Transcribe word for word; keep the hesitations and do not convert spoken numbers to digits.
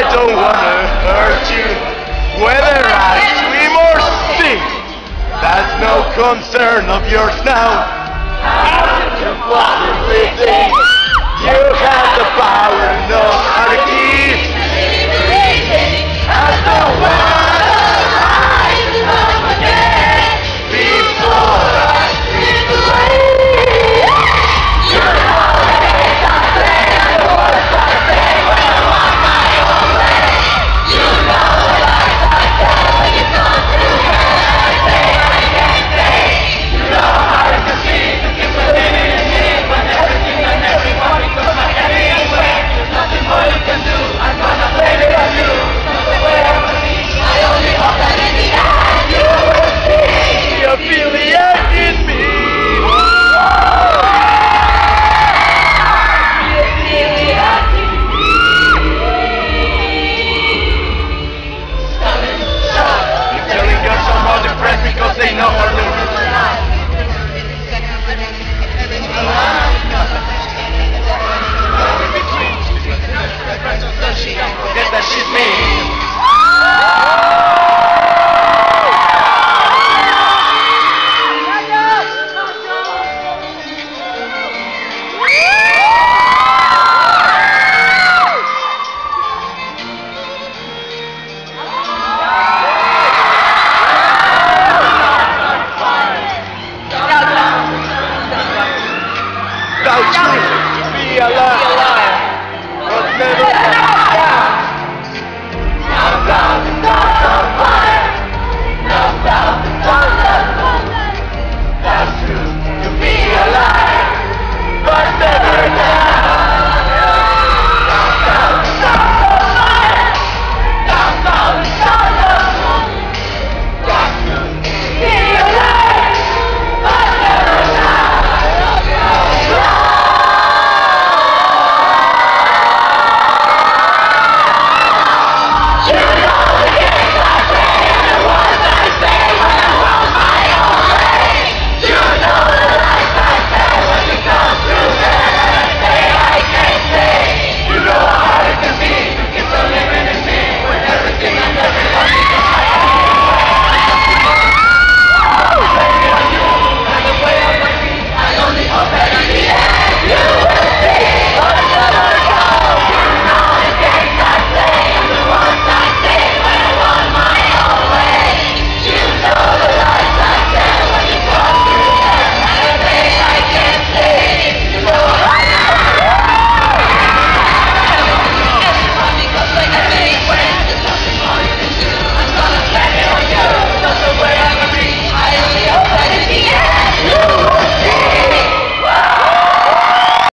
don't wanna hurt you. Whether I swim or sink, that's no concern of yours now. You possibly think you have the power and know how to keep as the water rises up again before I slip away. You know it ain't a thing, I know what it's gonna say when I'm on my own way. You know it like I tell when you've gone through hell, I say I can't say. You know how to conceive to keep believing in me when everything and everyone becomes my enemy anyway. There's nothing more you can do, I'm gonna blame it on you. Not the way I wanna be, I only hope that in the end you will see. You feel the ache in me. You feel the ache in me. Sudden shock. You're telling girls somehow depressed because they know her new life. Guess that she's me.